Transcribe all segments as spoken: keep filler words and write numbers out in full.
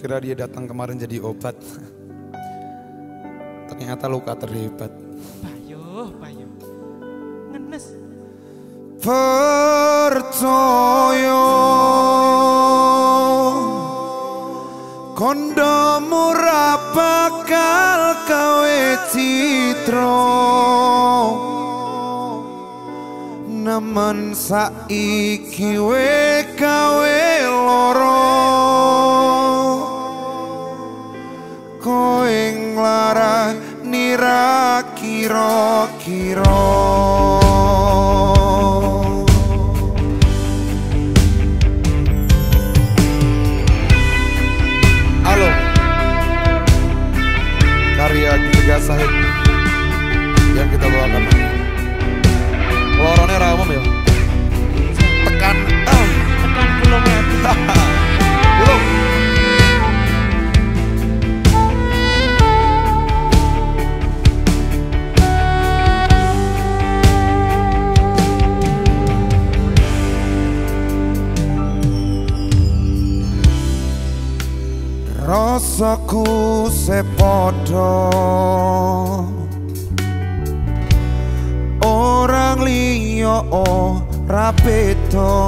kira dia datang kemarin jadi obat. Ternyata luka terhebat. Bayo, bayo. Ngenes. Percaya kondomu ra bakal gawe citra, nemen saiki we gawe loro. Kowe nglarani ra kira-kira. Halo, karya Gilga Sahid yang kita bawakan. Lorone ramum ya. Tekan, ah. Tekan belum ya. Belum. Rasaku sepodo orang liya ora beda,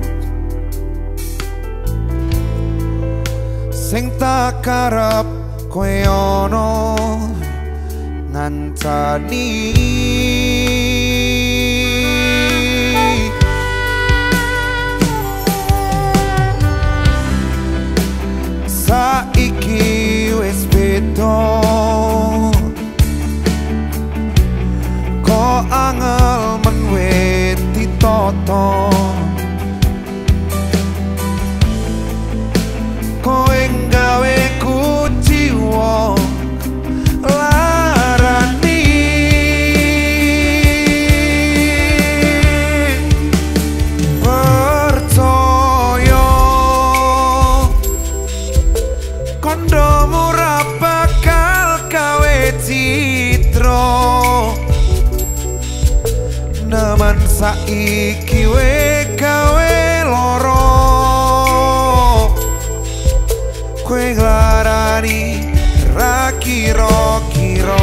sing tak karep kowe ana ngancani. Saiki wis beda, kok angel men wit ditata. Kowe nggawe ku jiwa larani. Percaya kondomu ra bakal gawe citra, nemen saiki we gawe loro. Kowe nglarani ra kira-kira.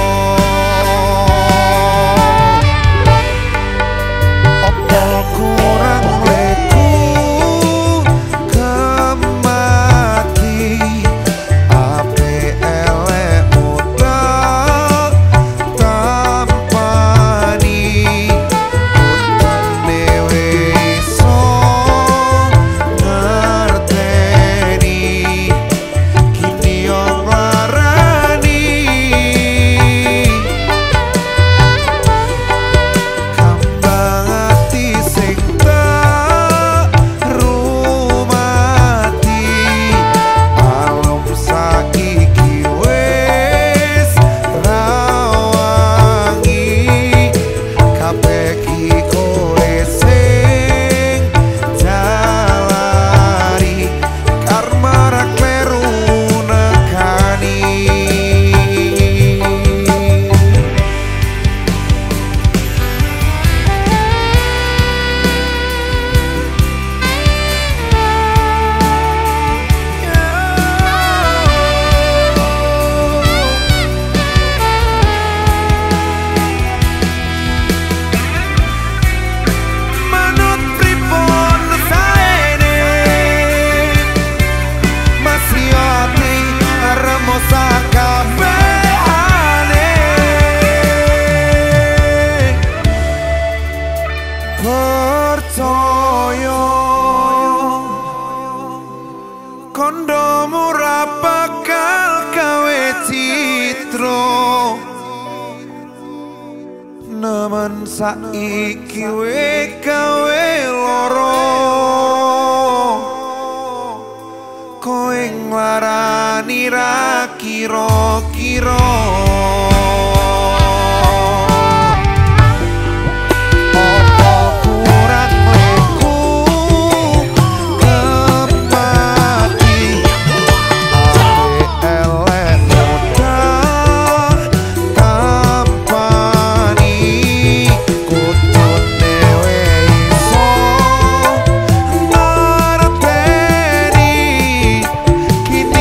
Apa kurang leku kemati, ape elek muda tampani. Utane wis iso ngerteni, kini yo nglarani. Kambang ati sing tak rumati, alum saiki wis rawangi. Kabeh iki kowe sing jalari, karma ra kleru nekani. Manut pripun saene, masih ati remosa kabehane. Percaya kondomu ra bakal gawe citra, nemen saiki we gawe loro. Kowe nglarani ra kira-kira. Apa kurang leku kemati, ape elek muda tampani. Kutune wis iso ngerteni, kini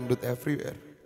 dangdut everywhere.